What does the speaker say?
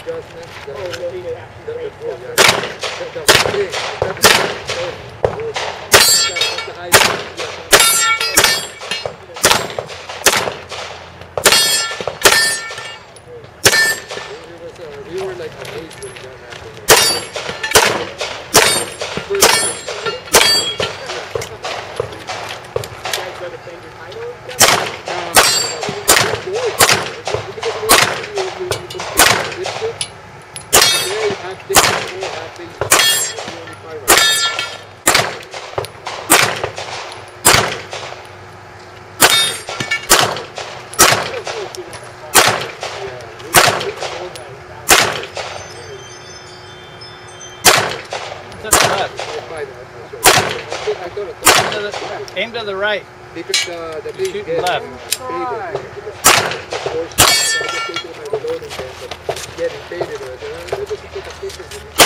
adjustment. The we were like amazed when that happened. Aim to the right. Because the big shooting left. Getting faded.